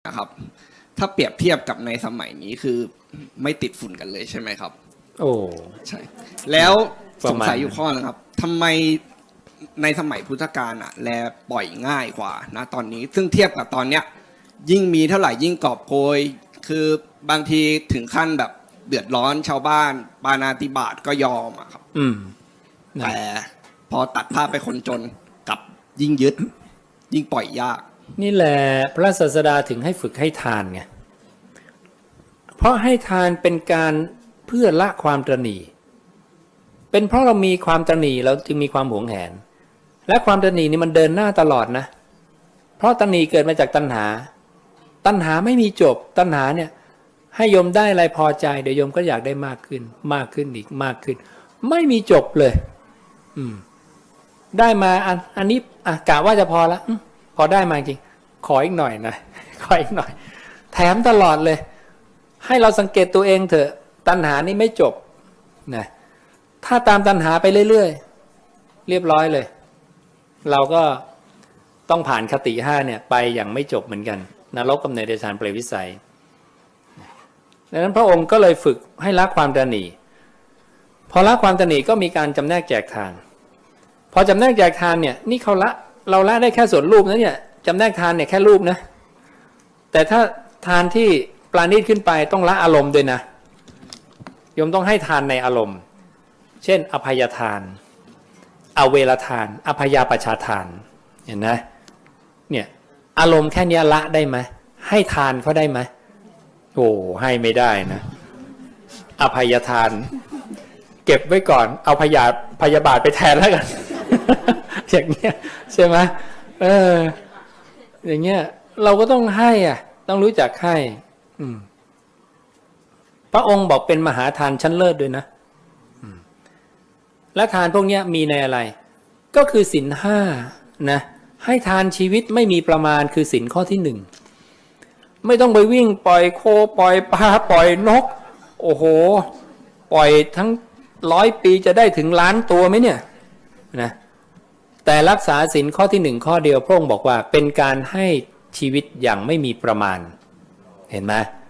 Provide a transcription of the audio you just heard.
นะครับถ้าเปรียบเทียบกับในสมัยนี้คือไม่ติดฝุ่นกันเลยใช่ไหมครับโอ้ใช่แล้วสงสัยอยู่ข้อนะครับทำไมในสมัยพุทธกาลแลปล่อยง่ายกว่านะตอนนี้ซึ่งเทียบกับตอนเนี้ยยิ่งมีเท่าไหร่ยิ่งกอบโกยคือบางทีถึงขั้นแบบเดือดร้อนชาวบ้านปาณาติบาตก็ยอมครับแต่พอตัดภาพไปคนจนกับยิ่งยึดยิ่งปล่อยยากนี่แหละพระศาสดาถึงให้ฝึกให้ทานไงเพราะให้ทานเป็นการเพื่อละความตระหนี่เป็นเพราะเรามีความตระหนี่เราจึงมีความหวงแหนและความตระหนี่นี่มันเดินหน้าตลอดนะเพราะตระหนี่เกิดมาจากตัณหาตัณหาไม่มีจบตัณหาเนี่ยให้โยมได้อะไรพอใจเดี๋ยวโยมก็อยากได้มากขึ้นมากขึ้นอีกมากขึ้นไม่มีจบเลยได้มาอันนี้กะว่าจะพอละพอได้มาจริงขออีกหน่อยนะขออีกหน่อยแถมตลอดเลยให้เราสังเกตตัวเองเถอะตัณหานี่ไม่จบนะถ้าตามตัณหาไปเรื่อยๆเรียบร้อยเลยเราก็ต้องผ่านคติ5เนี่ยไปอย่างไม่จบเหมือนกันนรกกำเนิดเดชานเปรตวิสัยดังนั้นพระองค์ก็เลยฝึกให้ละความตระหนี่พอละความตระหนี่ก็มีการจำแนกแจกทานพอจำแนกแจกทานเนี่ยนี่เราละได้แค่ส่วนรูปนะเนี่ยจำแนกทานเนี่ยแค่รูปนะแต่ถ้าทานที่ปราณีตขึ้นไปต้องละอารมณ์ด้วยนะโยมต้องให้ทานในอารมณ์เช่นอภัยทานอเวรทานอภยาปชาทานเห็นนะเนี่ยอารมณ์แค่นี้ละได้ไหมให้ทานเขาได้ไหมโอ้ให้ไม่ได้นะอภัยทานเก็บไว้ก่อนเอาพยาบาทไปแทนแล้วกันอย่างเงี้ยใช่ไหมอย่างเงี้ยเราก็ต้องให้ต้องรู้จักให้พระองค์บอกเป็นมหาทานชั้นเลิศด้วยนะและทานพวกนี้มีในอะไรก็คือศีล5นะให้ทานชีวิตไม่มีประมาณคือศีลข้อที่1ไม่ต้องไปวิ่งปล่อยโคปล่อยปลาปล่อยนกโอ้โหปล่อยทั้ง100 ปีจะได้ถึงล้านตัวไหมเนี่ยนะแต่รักษาศีลข้อที่1ข้อเดียวพระองค์บอกว่าเป็นการให้ชีวิตอย่างไม่มีประมาณเห็นไหม